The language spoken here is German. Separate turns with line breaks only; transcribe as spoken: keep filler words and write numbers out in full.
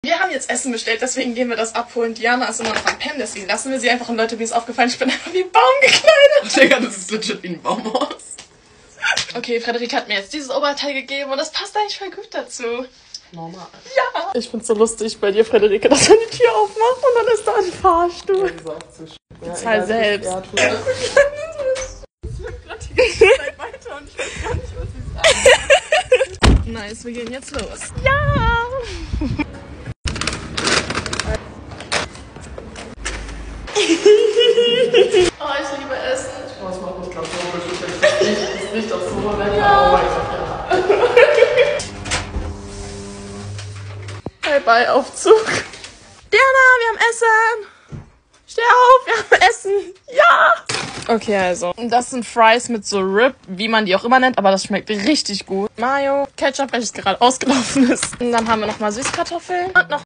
Wir haben jetzt Essen bestellt, deswegen gehen wir das abholen. Diana ist immer noch am Pennen, deswegen lassen wir sie einfach. Und Leute, mir ist aufgefallen, ich bin einfach wie ein Baum gekleidet.
Digga, das ist legit wie ein Baumhaus.
Okay, Frederik hat mir jetzt dieses Oberteil gegeben und das passt eigentlich voll gut dazu.
Normal.
Ja. Ich find's so lustig bei dir, Frederike, dass man die Tür aufmacht und dann ist da ein Fahrstuhl.
Das ist auch zu sch- ja,
Zahl
egal,
selbst.
Ja, tu
Ja. Weiter und ich weiß gar nicht, was ich sage. Nice, wir gehen jetzt los. Ja! Oh, ich liebe Essen.
Oh, es macht mich gerade so beschützt. Es riecht auch so lecker. Ja. Oh mein Gott, ja.
Bye bye, Aufzug. Diana, wir haben Essen. Steh auf, wir haben Essen. Ja. Okay, also, das sind Fries mit so Rib, wie man die auch immer nennt, aber das schmeckt richtig gut. Mayo, Ketchup, welches gerade ausgelaufen ist. Und dann haben wir nochmal Süßkartoffeln und noch